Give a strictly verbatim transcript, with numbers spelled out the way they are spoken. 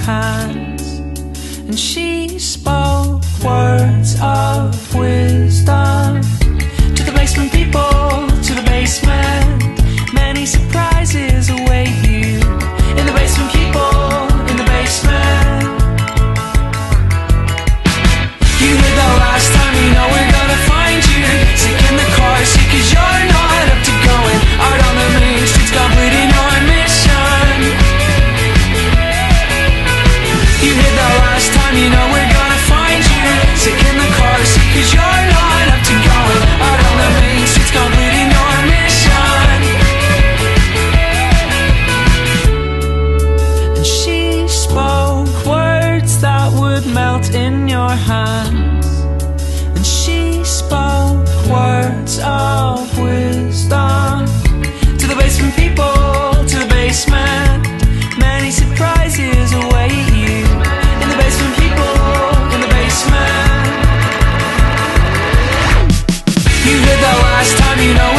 hands. And she spoke words of wisdom to the basement people, to the basement. Many surprises await you in the basement, people, in the basement. You heard that last time, you know we're gonna find you sick in the car seat, cause you're not up to going out on the main streets, completing your mission. You heard that last time, you know we're gonna find you sick in the car seat, cause you're not up to going out on the main streets, completing your mission. And she spoke words that would melt in your hands. And she spoke words of wisdom to the basement people, to the basement. Many surprises await you in the basement, people, in the basement. You heard that last time, you know